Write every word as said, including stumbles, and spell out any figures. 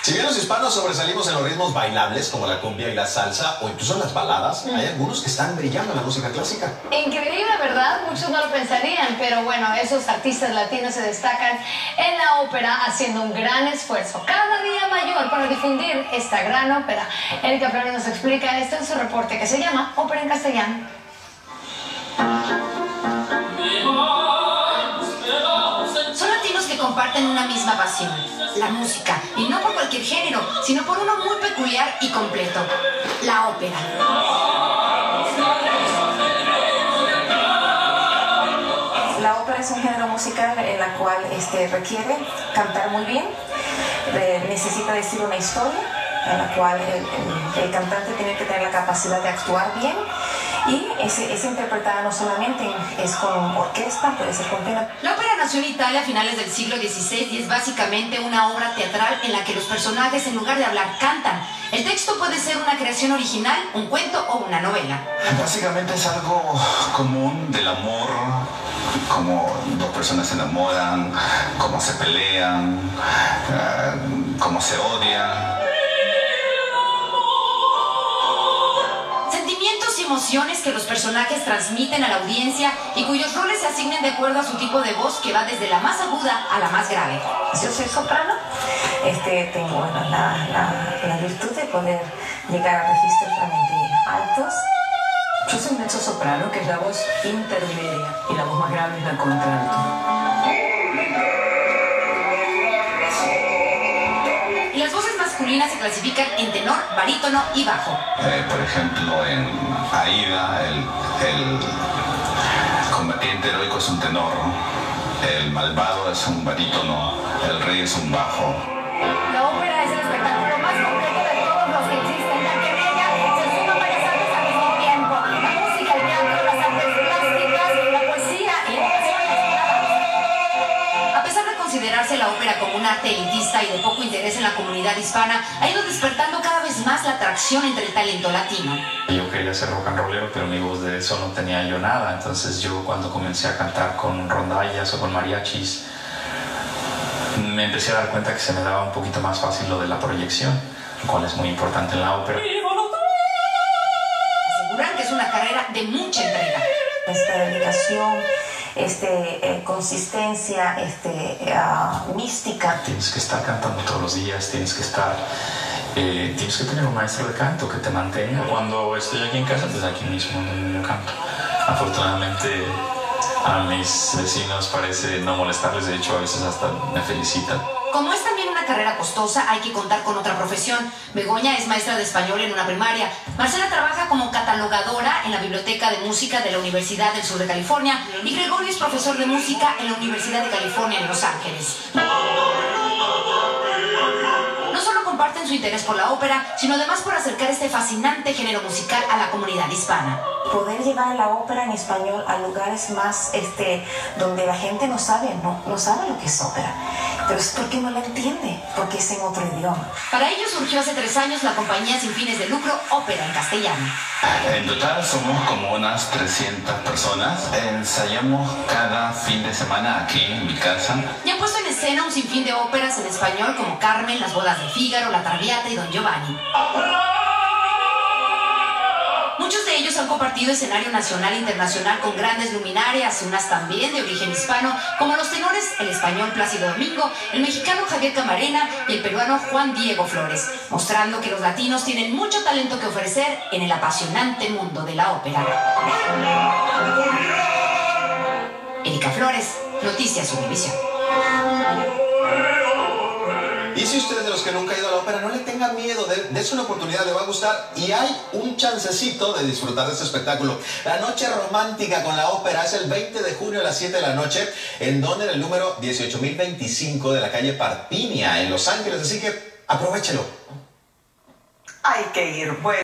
Si bien los hispanos sobresalimos en los ritmos bailables como la cumbia y la salsa o incluso en las baladas, hay algunos que están brillando en la música clásica. Increíble, ¿verdad? Muchos no lo pensarían, pero bueno, esos artistas latinos se destacan en la ópera haciendo un gran esfuerzo cada día mayor para difundir esta gran ópera. Erika Flores nos explica esto en su reporte que se llama Ópera en Castellano. Son latinos que comparten una misma pasión, la música, y no por cualquier género, sino por uno muy peculiar y completo, la ópera. La ópera es un género musical en la cual este, requiere cantar muy bien, eh, necesita decir una historia, en la cual el, el, el cantante tiene que tener la capacidad de actuar bien, y es, es interpretada no solamente es con orquesta, puede ser con piano. La ópera nació en Italia a finales del siglo dieciséis y es básicamente una obra teatral en la que los personajes, en lugar de hablar, cantan. El texto puede ser una creación original, un cuento o una novela. Básicamente es algo común del amor, cómo dos personas se enamoran, cómo se pelean, uh, cómo se odian. Emociones que los personajes transmiten a la audiencia y cuyos roles se asignen de acuerdo a su tipo de voz, que va desde la más aguda a la más grave. Yo soy soprano, este, tengo bueno, la, la, la virtud de poder llegar a registros realmente altos. Yo soy mezzosoprano, que es la voz intermedia, y la voz más grave es la contralto. Y las voces masculinas se clasifican en tenor, barítono y bajo. Eh, por ejemplo, en Aida, el, el combatiente heroico es un tenor, el malvado es un barítono, el rey es un bajo. La ópera es el espectáculo más completo de todos los que existen, ya que en ella se suman varias artes al mismo tiempo: la música, el teatro, las artes plásticas, la poesía y la educación. A pesar de considerarse la ópera como un arte elitista y de poco interés en la comunidad hispana, ha ido despertando cada vez más la atracción entre el talento latino. Yo quería ser rock and rollero, pero mi voz de eso no tenía yo nada. Entonces yo, cuando comencé a cantar con rondallas o con mariachis, me empecé a dar cuenta que se me daba un poquito más fácil lo de la proyección, lo cual es muy importante en la ópera. Aseguran que es una carrera de mucha entrega. Esta dedicación, este, eh, consistencia, este, uh, mística. Tienes que estar cantando todos los días, tienes que estar... Eh, tienes que tener un maestro de canto que te mantenga. Cuando estoy aquí en casa, pues aquí mismo donde yo canto. Afortunadamente a mis vecinos parece no molestarles, de hecho a veces hasta me felicitan. Como es también una carrera costosa, hay que contar con otra profesión. Begoña es maestra de español en una primaria. Marcela trabaja como catalogadora en la Biblioteca de Música de la Universidad del Sur de California, y Gregorio es profesor de música en la Universidad de California en Los Ángeles. No solo comparten su interés por la ópera, sino además por acercar este fascinante género musical a la comunidad hispana. Poder llevar la ópera en español a lugares más este, donde la gente no sabe, no, no sabe lo que es ópera. Pero es porque no la entiende, porque es en otro idioma. Para ello surgió hace tres años la compañía sin fines de lucro Ópera en Castellano. En total somos como unas trescientas personas. Ensayamos cada fin de semana aquí en mi casa. Y han puesto en escena un sinfín de óperas en español como Carmen, Las bodas de Fígaro, La Traviata y Don Giovanni. Muchos de ellos han compartido escenario nacional e internacional con grandes luminarias, unas también de origen hispano, como los tenores el español Plácido Domingo, el mexicano Javier Camarena y el peruano Juan Diego Flores, mostrando que los latinos tienen mucho talento que ofrecer en el apasionante mundo de la ópera. Erika Flores, Noticias Univisión. Y si usted es de los que nunca ha ido a la ópera, no le tenga miedo, dése una oportunidad, le va a gustar. Y hay un chancecito de disfrutar de este espectáculo. La noche romántica con la ópera es el veinte de junio a las siete de la noche, en donde en el número dieciocho mil veinticinco de la calle Parpinia, en Los Ángeles. Así que aprovechelo. Hay que ir, bueno.